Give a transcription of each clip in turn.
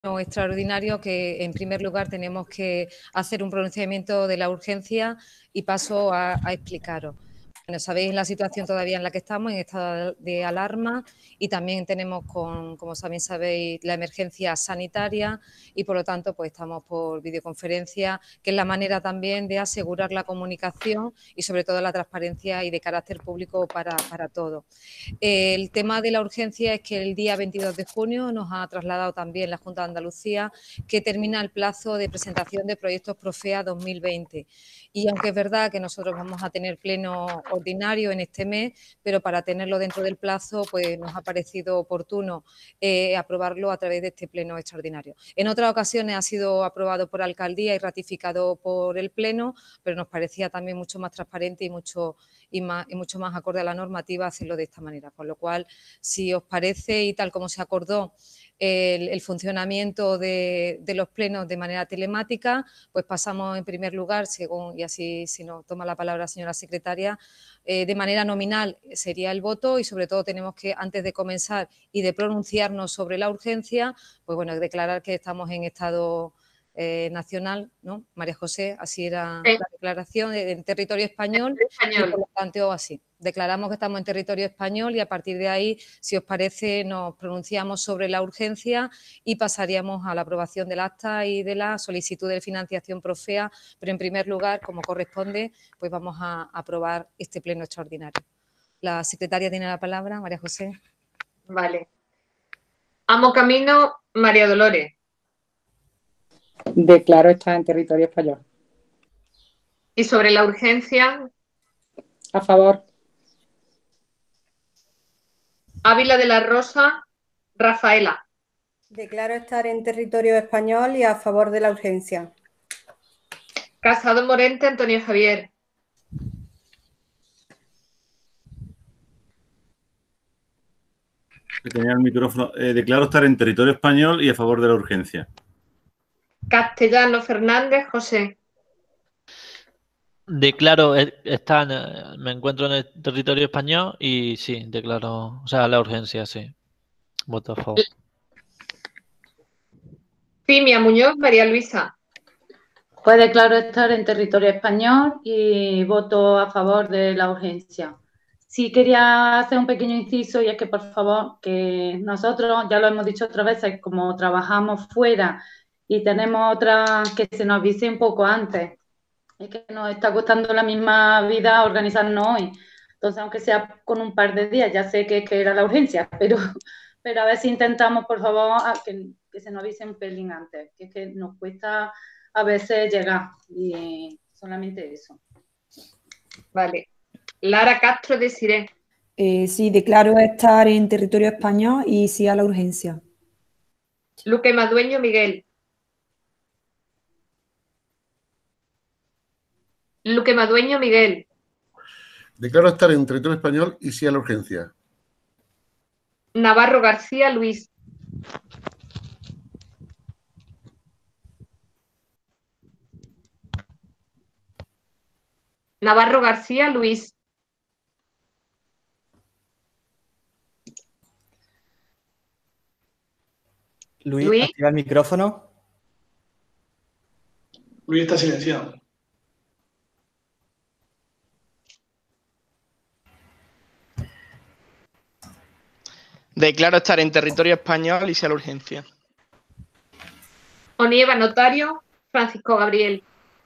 extraordinario que, en primer lugar, tenemos que hacer un pronunciamiento de la urgencia y paso a explicaros. Bueno, sabéis la situación todavía en la que estamos, en estado de alarma, y también tenemos, como también sabéis, la emergencia sanitaria y, por lo tanto, pues estamos por videoconferencia, que es la manera también de asegurar la comunicación y, sobre todo, la transparencia y de carácter público para todo. El tema de la urgencia es que el día 22 de junio nos ha trasladado también la Junta de Andalucía que termina el plazo de presentación de proyectos Profea 2020. Y aunque es verdad que nosotros vamos a tener pleno ordinario en este mes, pero para tenerlo dentro del plazo, pues nos ha parecido oportuno aprobarlo a través de este pleno extraordinario. En otras ocasiones ha sido aprobado por alcaldía y ratificado por el pleno, pero nos parecía también mucho más transparente y mucho más acorde a la normativa hacerlo de esta manera. Con lo cual, si os parece y tal como se acordó el funcionamiento de los plenos de manera telemática, pues pasamos en primer lugar, según, y así si nos toma la palabra señora secretaria, de manera nominal sería el voto y sobre todo tenemos que, antes de comenzar y de pronunciarnos sobre la urgencia, pues bueno, declarar que estamos en estado nacional, ¿no? María José, así era la declaración, en territorio español, y por lo tanto así. Declaramos que estamos en territorio español y a partir de ahí, si os parece, nos pronunciamos sobre la urgencia y pasaríamos a la aprobación del acta y de la solicitud de financiación Profea, pero en primer lugar, como corresponde, pues vamos a aprobar este pleno extraordinario. La secretaria tiene la palabra, María José. Vale. Amo Camino, María Dolores. Declaro estar en territorio español. Y sobre la urgencia. A favor. Ávila de la Rosa, Rafaela. Declaro estar en territorio español y a favor de la urgencia. Casado Morente, Antonio Javier. Tenía el micrófono. Declaro estar en territorio español y a favor de la urgencia. Castellano Fernández, José. Declaro me encuentro en el territorio español y sí, declaro, o sea, la urgencia, sí. Voto a favor. Fimia Muñoz, María Luisa. Pues declaro estar en territorio español y voto a favor de la urgencia. Sí quería hacer un pequeño inciso y es que, por favor, que nosotros, ya lo hemos dicho otras veces, como trabajamos fuera y tenemos otras, que se nos avise un poco antes. Es que nos está costando la misma vida organizarnos hoy. Entonces, aunque sea con un par de días, ya sé que era la urgencia, pero a ver si intentamos, por favor, que se nos avise un pelín antes, que es que nos cuesta a veces llegar y solamente eso. Vale. Lara Castro de Siré. Sí, declaro estar en territorio español y sí a la urgencia. Luque Madueño, Miguel. Luque Madueño, Miguel. Declaro estar en territorio español y sí a la urgencia. Navarro García, Luis. Navarro García, Luis. Luis, activa el micrófono. Luis está silenciado. Declaro estar en territorio español y sí a la urgencia. Onieva Notario, Francisco Gabriel.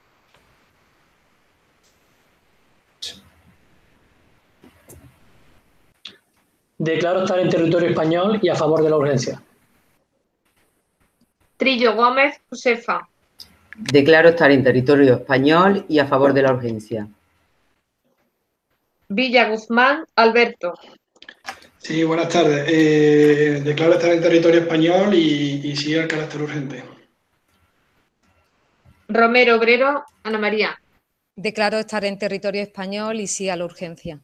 Declaro estar en territorio español y a favor de la urgencia. Trillo Gómez, Josefa. Declaro estar en territorio español y a favor de la urgencia. Villa Guzmán, Alberto. Sí, buenas tardes. Declaro estar en territorio español y sí al carácter urgente. Romero Obrero, Ana María. Declaro estar en territorio español y sí a la urgencia.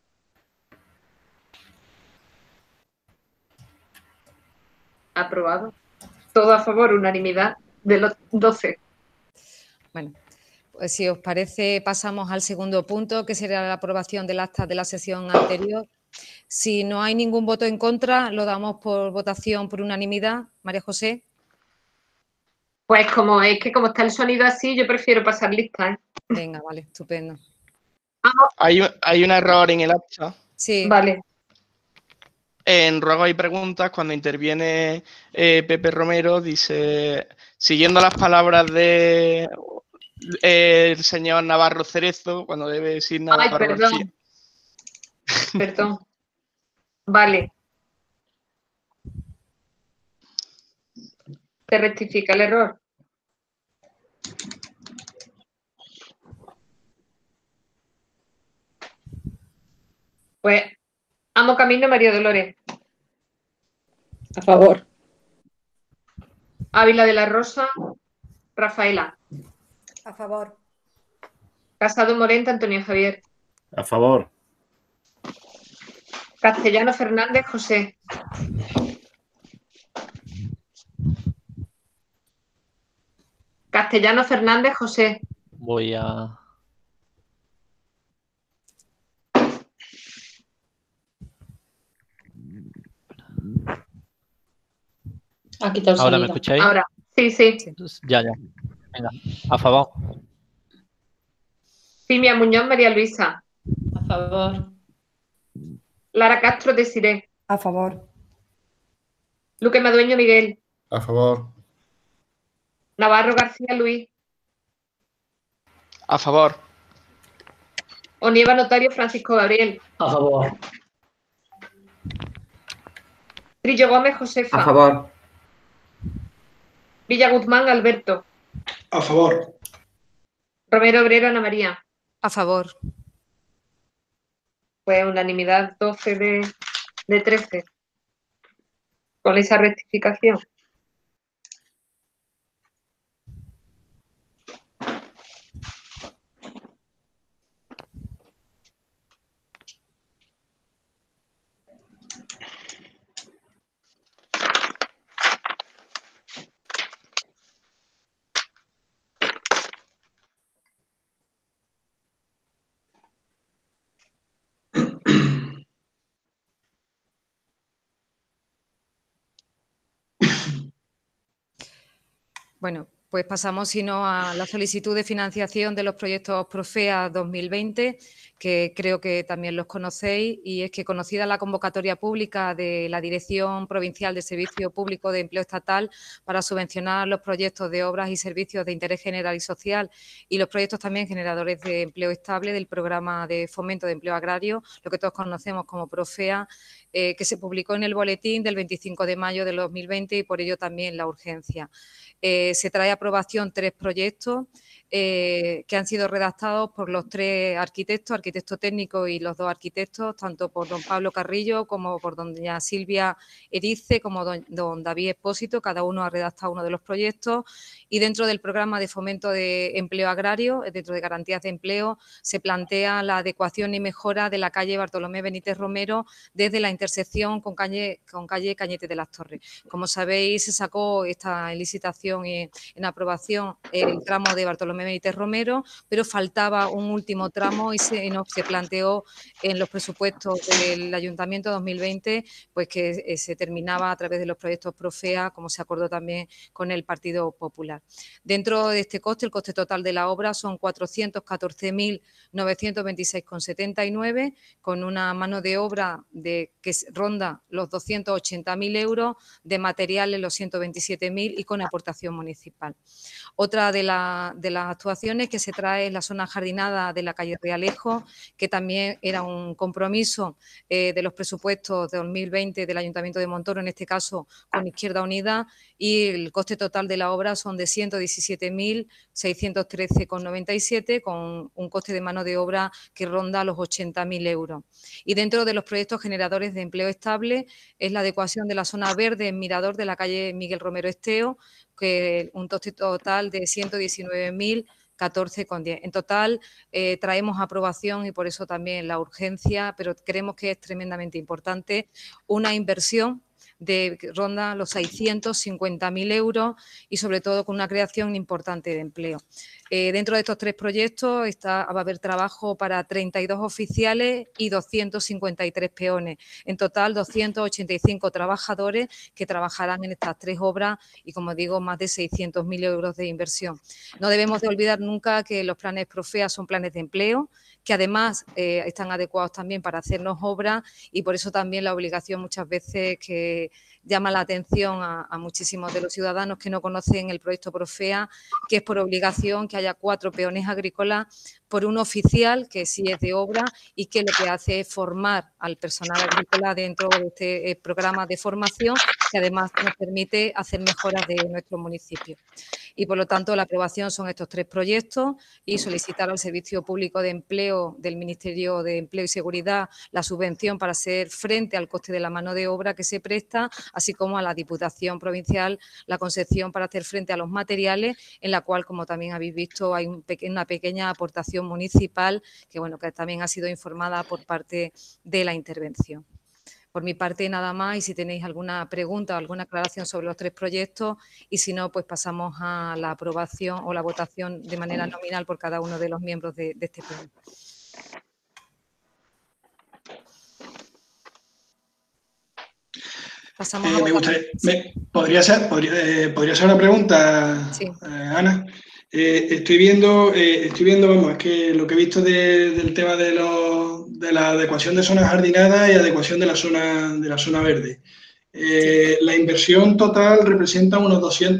Aprobado. Todo a favor, unanimidad de los 12. Bueno, pues si os parece pasamos al segundo punto, que sería la aprobación del acta de la sesión anterior. Si no hay ningún voto en contra, lo damos por votación por unanimidad. María José. Pues como está el sonido así, yo prefiero pasar lista, ¿eh? Venga, vale, estupendo. Hay un error en el acta. Sí. Vale. En ruegos y preguntas, cuando interviene Pepe Romero, dice, siguiendo las palabras de el señor Navarro Cerezo, cuando debe decir Navarro Ay, perdón. García. Perdón. Vale. Se rectifica el error. Pues, Amo Camino, María Dolores. A favor. Ávila de la Rosa, Rafaela. A favor. Casado Morente, Antonio Javier. A favor. Castellano Fernández, José. Castellano Fernández, José. Voy a... Ha quitado el ¿Ahora me sonido. escucháis? Ahora, sí, sí. Ya. Venga, a favor. Simia Muñoz, María Luisa. A favor. Lara Castro, Desiré. A favor. Luque Madueño, Miguel. A favor. Navarro García, Luis. A favor. Onieva Notario, Francisco Gabriel. A favor. Trillo Gómez, Josefa. A favor. Villa Guzmán, Alberto. A favor. Romero Obrero, Ana María. A favor. Pues unanimidad 12 de 13. Con esa rectificación. Bueno, pues pasamos, si no, a la solicitud de financiación de los proyectos Profea 2020, que creo que también los conocéis, y es que, conocida la convocatoria pública de la Dirección Provincial de Servicio Público de Empleo Estatal para subvencionar los proyectos de obras y servicios de interés general y social y los proyectos también generadores de empleo estable del Programa de Fomento de Empleo Agrario, lo que todos conocemos como Profea, que se publicó en el boletín del 25 de mayo de 2020 y por ello también la urgencia. Se trae a aprobación 3 proyectos que han sido redactados por los 3 arquitectos, arquitecto técnico y los 2 arquitectos, tanto por don Pablo Carrillo como por doña Silvia Erice, como don David Expósito. Cada uno ha redactado uno de los proyectos y dentro del programa de fomento de empleo agrario, dentro de garantías de empleo, se plantea la adecuación y mejora de la calle Bartolomé Benítez Romero desde la intersección con calle Cañete de las Torres. Como sabéis, se sacó esta licitación en aprobación el tramo de Bartolomé Benítez Romero, pero faltaba un último tramo y se planteó en los presupuestos del Ayuntamiento 2020 pues que se terminaba a través de los proyectos Profea, como se acordó también con el Partido Popular. Dentro de este coste, el coste total de la obra son 414.926,79, con una mano de obra que ronda los 280.000 euros, de materiales los 127.000 y con aportación municipal. Otra de las actuaciones que se trae es la zona jardinada de la calle Realejo, que también era un compromiso de los presupuestos de 2020 del Ayuntamiento de Montoro, en este caso con Izquierda Unida, y el coste total de la obra son de 117.613,97, con un coste de mano de obra que ronda los 80.000 euros. Y dentro de los proyectos generadores de empleo estable es la adecuación de la zona verde en Mirador de la calle Miguel Romero Esteo, que un coste total de 119.014,10. En total traemos aprobación y por eso también la urgencia, pero creemos que es tremendamente importante una inversión ronda los 650.000 euros y sobre todo con una creación importante de empleo. Dentro de estos 3 proyectos va a haber trabajo para 32 oficiales y 253 peones. En total, 285 trabajadores que trabajarán en estas 3 obras y, como digo, más de 600.000 euros de inversión. No debemos de olvidar nunca que los planes Profea son planes de empleo, que además están adecuados también para hacernos obras y por eso también la obligación muchas veces que llama la atención a muchísimos de los ciudadanos que no conocen el proyecto Profea, que es por obligación que haya 4 peones agrícolas por un oficial que sí es de obra y que lo que hace es formar al personal agrícola dentro de este programa de formación que además nos permite hacer mejoras de nuestro municipio. Y por lo tanto la aprobación son estos 3 proyectos y solicitar al Servicio Público de Empleo del Ministerio de Empleo y Seguridad la subvención para hacer frente al coste de la mano de obra que se presta, así como a la Diputación Provincial la concesión para hacer frente a los materiales, en la cual, como también habéis visto, hay una pequeña aportación municipal que, bueno, que también ha sido informada por parte de la intervención. Por mi parte, nada más, y si tenéis alguna pregunta o alguna aclaración sobre los 3 proyectos, y si no, pues pasamos a la aprobación o la votación de manera nominal por cada uno de los miembros de este pleno. Pasamos a votación. ¿Podría ser una pregunta, sí. Ana? Estoy viendo, vamos, es que lo que he visto del tema de la adecuación de zonas jardinadas y adecuación de la zona verde. La inversión total representa unos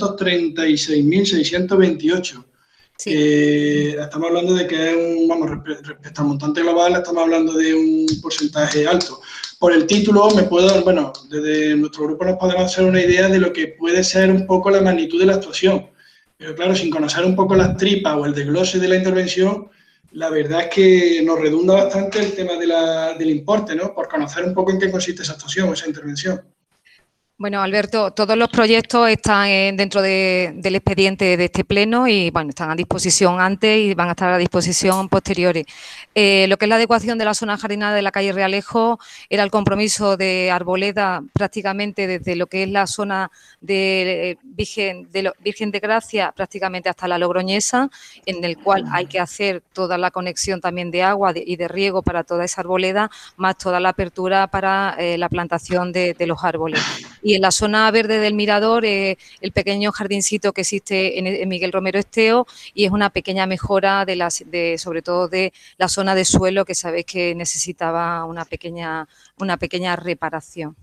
236.628. Sí. Estamos hablando de que es respecto al montante global, estamos hablando de un porcentaje alto. Por el título desde nuestro grupo nos podemos hacer una idea de lo que puede ser un poco la magnitud de la actuación. Pero claro, sin conocer un poco las tripas o el desglose de la intervención, la verdad es que nos redunda bastante el tema del importe, ¿no? Por conocer un poco en qué consiste esa actuación o esa intervención. Bueno, Alberto, todos los proyectos están dentro del expediente de este pleno y, bueno, están a disposición antes y van a estar a disposición posteriores. Lo que es la adecuación de la zona jardinada de la calle Realejo era el compromiso de Arboleda prácticamente desde lo que es la zona de Virgen de Gracia prácticamente hasta la Logroñesa, en el cual hay que hacer toda la conexión también de agua y de riego para toda esa arboleda, más toda la apertura para la plantación de los árboles. Y en la zona verde del Mirador, el pequeño jardincito que existe en Miguel Romero Esteo, y es una pequeña mejora sobre todo de la zona de suelo que sabéis que necesitaba una pequeña reparación.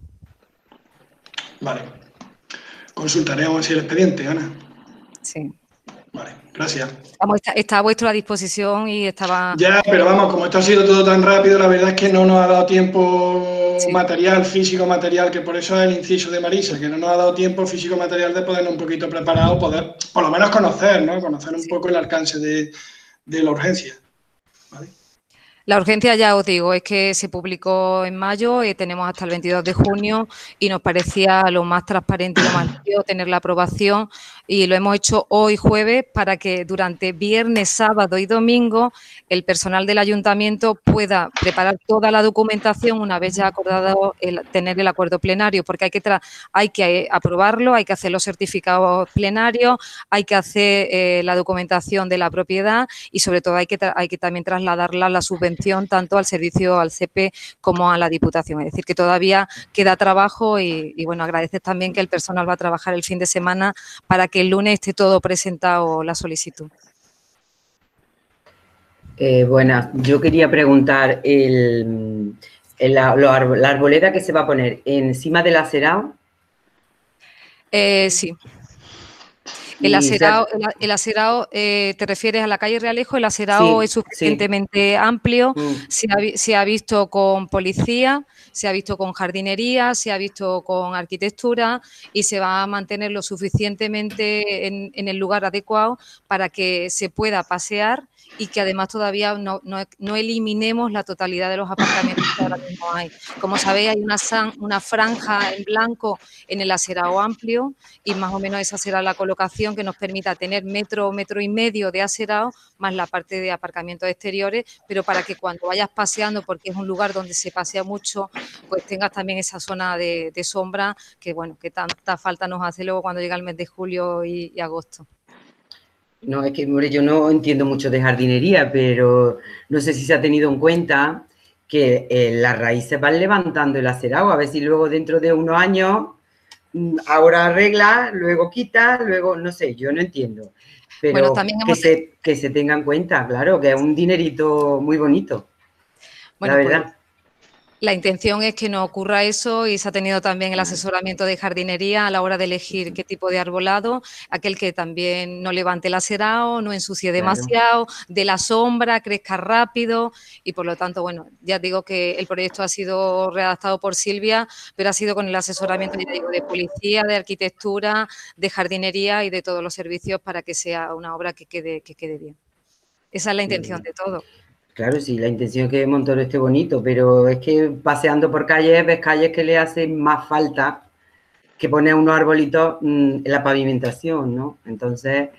Vale. Consultaremos así el expediente, Ana. Sí. Vale, gracias. Está a vuestra disposición y estaba... Ya, pero vamos, como esto ha sido todo tan rápido, la verdad es que no nos ha dado tiempo físico material, que por eso es el inciso de Marisa, que no nos ha dado tiempo físico material de podernos un poquito preparados, poder por lo menos conocer, ¿no? Conocer un poco el alcance de la urgencia. ¿Vale? La urgencia, ya os digo, es que se publicó en mayo, tenemos hasta el 22 de junio y nos parecía lo más transparente y lo más limpio tener la aprobación, y lo hemos hecho hoy jueves para que durante viernes, sábado y domingo el personal del ayuntamiento pueda preparar toda la documentación una vez ya acordado tener el acuerdo plenario, porque hay que aprobarlo, hay que hacer los certificados plenarios, hay que hacer la documentación de la propiedad y sobre todo hay que también trasladarla a la subvención tanto al servicio, al CP como a la Diputación. Es decir, que todavía queda trabajo y bueno, agradecer también que el personal va a trabajar el fin de semana para que el lunes esté todo presentado la solicitud. Bueno, yo quería preguntar, la arboleda que se va a poner encima del acerado. Sí. El acerado, ¿te refieres a la calle Realejo? El acerado es suficientemente amplio, se ha visto con policía, se ha visto con jardinería, se ha visto con arquitectura y se va a mantener lo suficientemente en el lugar adecuado para que se pueda pasear y que además todavía no eliminemos la totalidad de los aparcamientos que ahora mismo hay. Como sabéis, hay una franja en blanco en el aserado amplio y más o menos esa será la colocación que nos permita tener metro y medio de aserado más la parte de aparcamientos exteriores, pero para que cuando vayas paseando, porque es un lugar donde se pasea mucho, pues tengas también esa zona de sombra que, bueno, que tanta falta nos hace luego cuando llega el mes de julio y agosto. No, es que, hombre, yo no entiendo mucho de jardinería, pero no sé si se ha tenido en cuenta que las raíces van levantando el acerado, a ver si luego dentro de unos años, ahora arregla, luego quita, luego, no sé, yo no entiendo. Pero bueno, también que se tenga en cuenta, claro, que es un dinerito muy bonito, bueno, la verdad. Pues, la intención es que no ocurra eso y se ha tenido también el asesoramiento de jardinería a la hora de elegir qué tipo de arbolado, aquel que también no levante el aserado, no ensucie demasiado, de la sombra, crezca rápido y por lo tanto, bueno, ya digo que el proyecto ha sido redactado por Silvia, pero ha sido con el asesoramiento, ya digo, de policía, de arquitectura, de jardinería y de todos los servicios para que sea una obra que quede bien. Esa es la intención de todo. Claro, sí, la intención es que Montoro esté bonito, pero es que paseando por calles, ves calles que le hacen más falta que poner unos arbolitos en la pavimentación, ¿no? Entonces,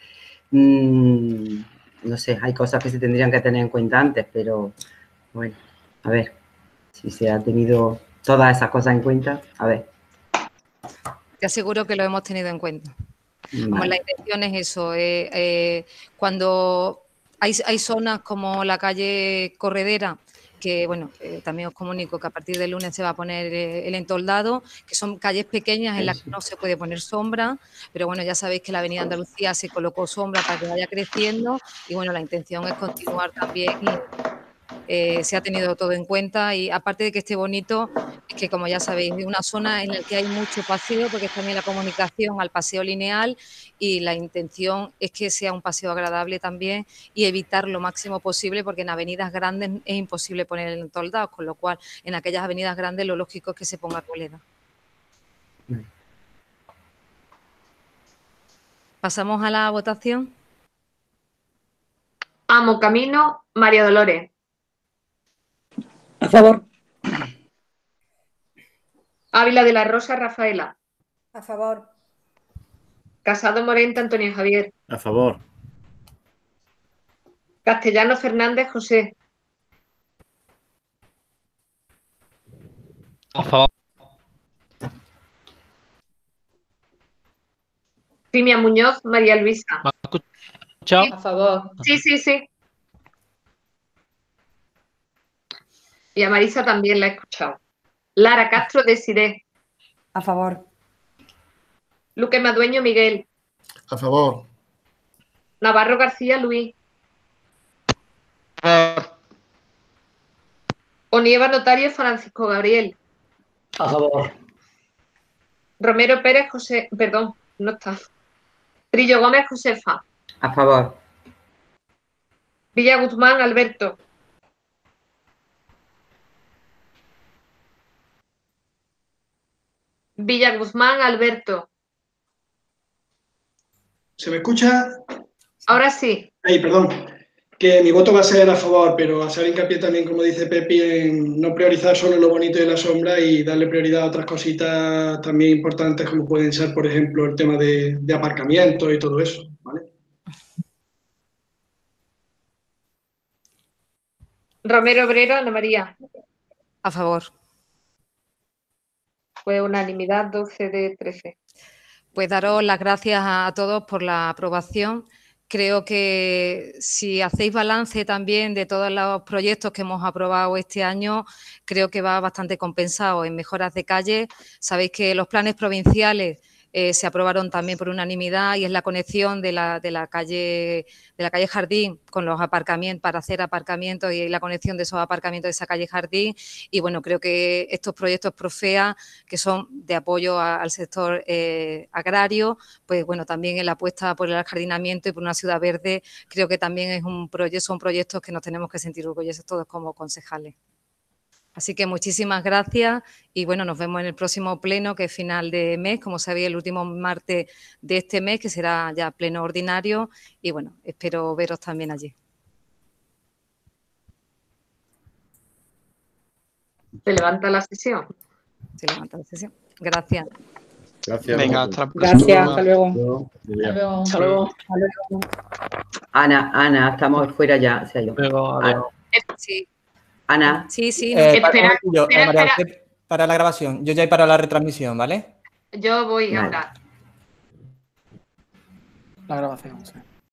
no sé, hay cosas que se tendrían que tener en cuenta antes, pero bueno, a ver, si se ha tenido todas esas cosas en cuenta, a ver. Te aseguro que lo hemos tenido en cuenta. Vale. Como la intención es eso, cuando... Hay zonas como la calle Corredera, que bueno, también os comunico que a partir del lunes se va a poner el entoldado, que son calles pequeñas en las que no se puede poner sombra, pero bueno, ya sabéis que la Avenida Andalucía se colocó sombra para que vaya creciendo y bueno, la intención es continuar también y se ha tenido todo en cuenta y aparte de que esté bonito, es que como ya sabéis, es una zona en la que hay mucho paseo porque es también la comunicación al paseo lineal y la intención es que sea un paseo agradable también y evitar lo máximo posible porque en avenidas grandes es imposible poner el entoldado, con lo cual en aquellas avenidas grandes lo lógico es que se ponga arboleda. ¿Pasamos a la votación? Amo Camino, María Dolores. A favor. Ávila de la Rosa, Rafaela. A favor. Casado Morente, Antonio Javier. A favor. Castellano Fernández, José. A favor. Simia Muñoz, María Luisa. ¿Me has escuchado? A favor. Sí, sí, sí. Y a Marisa también la he escuchado. Lara Castro, Desiré. A favor. Luque Madueño, Miguel. A favor. Navarro García, Luis. A favor. Onieva Notario, Francisco Gabriel. A favor. Romero Pérez, José. Perdón, no está. Trillo Gómez, Josefa. A favor. Villa Guzmán, Alberto. Villa Guzmán, Alberto. ¿Se me escucha? Ahora sí. Ay, perdón. Que mi voto va a ser a favor, pero hacer hincapié también, como dice Pepi, en no priorizar solo lo bonito de la sombra y darle prioridad a otras cositas también importantes, como pueden ser, por ejemplo, el tema de aparcamiento y todo eso, ¿vale? Romero Obrero, Ana María. A favor. Fue unanimidad 12 de 13. Pues daros las gracias a todos por la aprobación. Creo que si hacéis balance también de todos los proyectos que hemos aprobado este año, creo que va bastante compensado en mejoras de calle. Sabéis que los planes provinciales se aprobaron también por unanimidad y es la conexión de la calle Jardín con los aparcamientos para hacer aparcamientos y la conexión de esos aparcamientos de esa calle Jardín. Y bueno, creo que estos proyectos Profea, que son de apoyo al sector agrario, pues bueno, también en la apuesta por el ajardinamiento y por una ciudad verde, creo que también son proyectos que nos tenemos que sentir orgullosos todos como concejales. Así que muchísimas gracias y bueno, nos vemos en el próximo pleno que es final de mes, como sabéis, el último martes de este mes, que será ya pleno ordinario y bueno, espero veros también allí. Se levanta la sesión. Se levanta la sesión. Gracias. Gracias. Venga, hasta la próxima. Gracias, hasta luego. Hasta luego. Ana, estamos fuera ya. Se ha ido. Sí. Ana. Sí, sí. Espera, María José, para la grabación. Yo ya he parado la retransmisión, ¿vale? Yo voy ahora. La grabación, sí.